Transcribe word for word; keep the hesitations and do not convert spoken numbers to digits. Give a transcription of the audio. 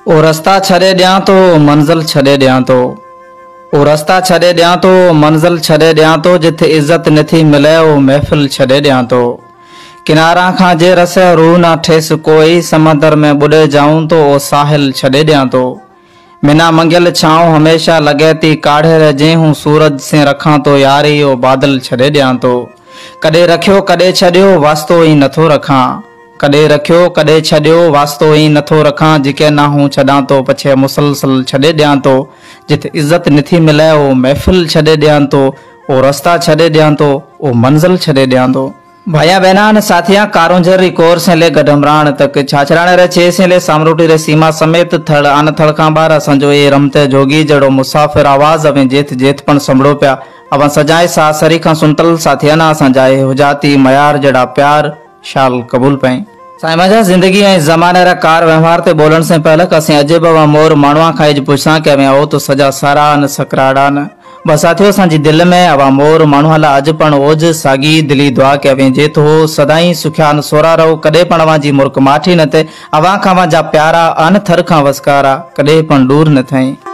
ओ रस्ता छॾे ॾियां तो मंज़िल छॾे ॾियां तो ओ रस्ता छॾे ॾियां तो मंज़िल छॾे ॾियां तो जिथे इज़त नथी मिले ओ महफ़िल छॾे ॾियां तो किनारा खां जे रसे रूह न ठेस कोई समंदर में बुॾे जाऊं तो ओ साहिल छॾे ॾियां तो बिना मंगियल छांव हमेशा लगे थी काढ़े रजे हूं सूरज से रखां तो यारी ओ बादल छॾे ॾियां तो कॾहिं रखियो कॾहिं छॾियो वास्तो ई नथो रखां कॾहिं रखियो कॾहिं छॾियो वास्तो ई नथो रखां जिके ना हूं छॾां तो पछे मुसलसल छॾे ॾियां तो जिथे इज़त नथी मिले ओ महफ़िल छॾे ॾियां तो ओ रस्ता छॾे ॾियां तो ओ मंज़िल छॾे ॾियां तो भाइया बहना साथिया कारुंजर री कोर से ले गडमराण तक छाछराणे रे छे से ले सामरोटी रे सीमा समेत थड़ आन थड़ खां बार असंजो ए रमते जोगी जड़ो मुसाफिर आवाज अवे जेत जेत पण संभड़ो प्या अवा सजाए सा सरी खां सुनतल साथिया ना सजाए हुजाती मयार जड़ा प्यार शाल कबूल पई साईं मजा जिंदगी ऐं ज़माने रा कार व्यवहार ते बोलण से पहले कसे अजब व मोर मानवा खाइज पुछा के वे ओ तो सजा सारा न सकराड़ा न बस साथियों सांजी दिल में अवा मोर मानवा ला अज पण ओज सागी दिली दुआ के वे जे तो सदाई सुख्यान सोरा रहो कदे पण वाजी मुर्क माठी न ते अवा खावा जा प्यारा अन थर खां वसकारा कदे पण दूर न थई।